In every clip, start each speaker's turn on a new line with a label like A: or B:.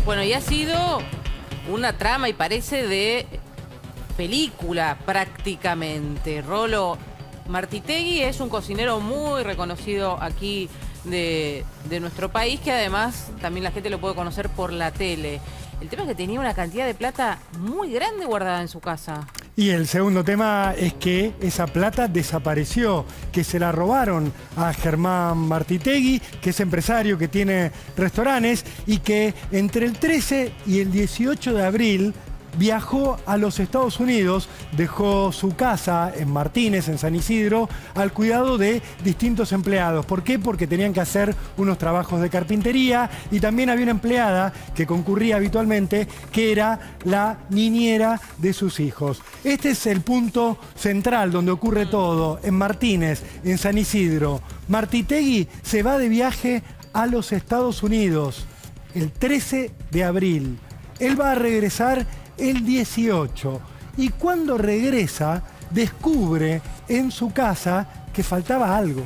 A: Bueno, y ha sido una trama y parece de película prácticamente. Rolo Martitegui es un cocinero muy reconocido aquí de nuestro país, que además también la gente lo puede conocer por la tele. El tema es que tenía una cantidad de plata muy grande guardada en su casa.
B: Y el segundo tema es que esa plata desapareció, que se la robaron a Germán Martitegui, que es empresario, que tiene restaurantes y que entre el 13 y el 18 de abril viajó a los Estados Unidos, dejó su casa en Martínez, en San Isidro, al cuidado de distintos empleados. ¿Por qué? Porque tenían que hacer unos trabajos de carpintería y también había una empleada que concurría habitualmente, que era la niñera de sus hijos. Este es el punto central donde ocurre todo, en Martínez, en San Isidro. Martitegui se va de viaje a los Estados Unidos el 13 de abril. Él va a regresar el 18 y cuando regresa descubre en su casa que faltaba algo.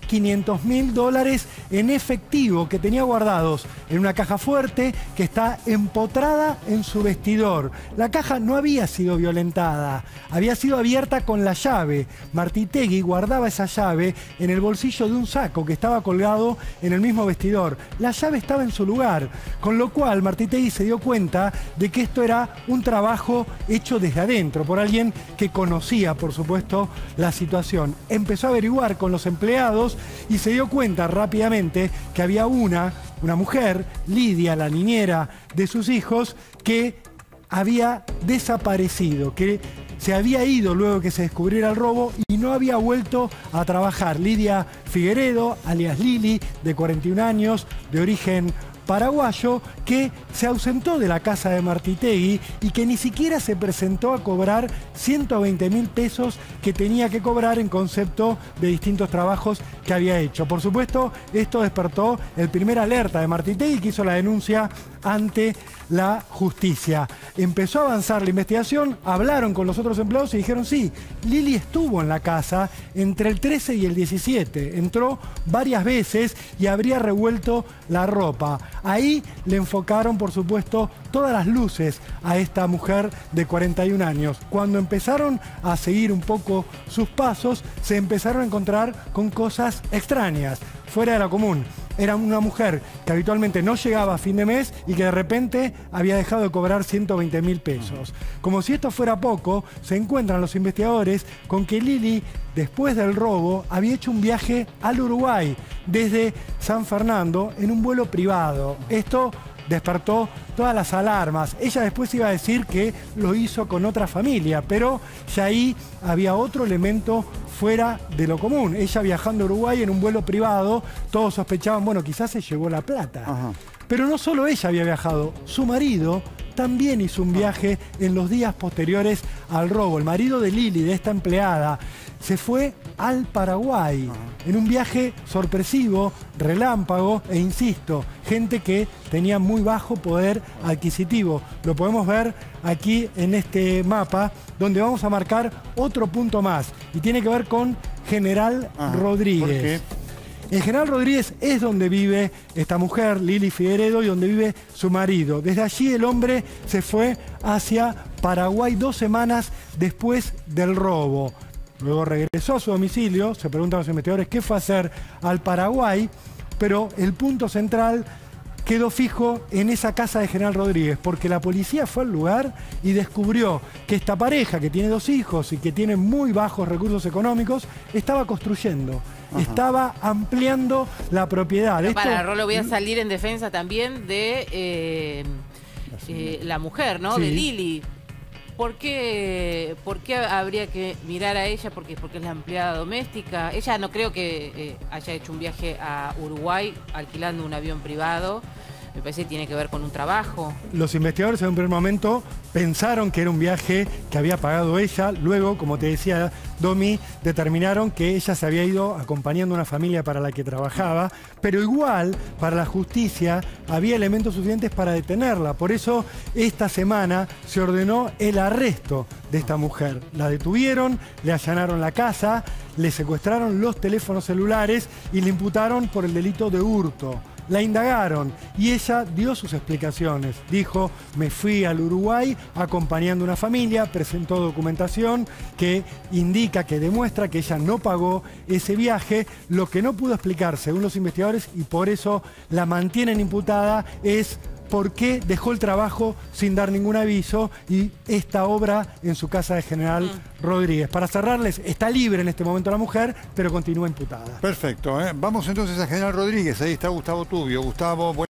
B: $500.000 en efectivo que tenía guardados en una caja fuerte que está empotrada en su vestidor. La caja no había sido violentada, había sido abierta con la llave. Martitegui guardaba esa llave en el bolsillo de un saco que estaba colgado en el mismo vestidor. La llave estaba en su lugar, con lo cual Martitegui se dio cuenta de que esto era un trabajo hecho desde adentro, por alguien que conocía, por supuesto, la situación. Empezó a averiguar con los empleados y se dio cuenta rápidamente que había una mujer, Lidia, la niñera de sus hijos, que había desaparecido, que se había ido luego que se descubriera el robo y no había vuelto a trabajar. Lidia Figueredo, alias Lili, de 41 años, de origen paraguayo, que se ausentó de la casa de Martitegui y que ni siquiera se presentó a cobrar 120.000 pesos que tenía que cobrar en concepto de distintos trabajos que había hecho. Por supuesto, esto despertó el primer alerta de Martitegui, que hizo la denuncia ante la justicia. Empezó a avanzar la investigación, hablaron con los otros empleados y dijeron sí, Lili estuvo en la casa entre el 13 y el 17, entró varias veces y habría revuelto la ropa. Ahí le enfocaron, por supuesto, todas las luces a esta mujer de 41 años. Cuando empezaron a seguir un poco sus pasos, se empezaron a encontrar con cosas extrañas, fuera de lo común. Era una mujer que habitualmente no llegaba a fin de mes y que de repente había dejado de cobrar 120.000 pesos. Como si esto fuera poco, se encuentran los investigadores con que Lili, después del robo, había hecho un viaje al Uruguay desde San Fernando en un vuelo privado. Esto despertó todas las alarmas. Ella después iba a decir que lo hizo con otra familia, pero ya ahí había otro elemento fuera de lo común. Ella viajando a Uruguay en un vuelo privado, todos sospechaban, bueno, quizás se llevó la plata. Ajá. Pero no solo ella había viajado, su marido también hizo un viaje en los días posteriores al robo. El marido de Lili, de esta empleada, se fue al Paraguay en un viaje sorpresivo, relámpago e insisto, gente que tenía muy bajo poder adquisitivo. Lo podemos ver aquí en este mapa, donde vamos a marcar otro punto más y tiene que ver con General Rodríguez. ¿Por qué? En General Rodríguez es donde vive esta mujer, Lili Figueredo, y donde vive su marido. Desde allí el hombre se fue hacia Paraguay 2 semanas después del robo. Luego regresó a su domicilio, se preguntan los investigadores qué fue a hacer al Paraguay, pero el punto central quedó fijo en esa casa de General Rodríguez, porque la policía fue al lugar y descubrió que esta pareja, que tiene 2 hijos y que tiene muy bajos recursos económicos, estaba construyendo. Estaba ampliando la propiedad.
A: Para Rolo, voy a salir en defensa también de la mujer, ¿no? Sí. De Lili. ¿Por qué habría que mirar a ella? Porque es la empleada doméstica. Ella no creo que haya hecho un viaje a Uruguay alquilando un avión privado. Me parece que tiene que ver con un trabajo. Los investigadores en un primer momento pensaron que era un viaje que había pagado ella. Luego, como te decía Domi, determinaron que ella se había ido acompañando a una familia para la que trabajaba. Pero igual, para la justicia, había elementos suficientes para detenerla. Por eso, esta semana se ordenó el arresto de esta mujer. La detuvieron, le allanaron la casa, le secuestraron los teléfonos celulares y le imputaron por el delito de hurto.
B: la indagaron y ella dio sus explicaciones. Dijo, me fui al Uruguay acompañando a una familia, presentó documentación que indica, que demuestra que ella no pagó ese viaje. Lo que no pudo explicar, según los investigadores, y por eso la mantienen imputada, es por qué dejó el trabajo sin dar ningún aviso y esta obra en su casa de General Rodríguez. Para cerrarles, está libre en este momento la mujer, pero continúa imputada.
C: Perfecto, ¿eh? Vamos entonces a General Rodríguez, ahí está Gustavo Tubio. Gustavo,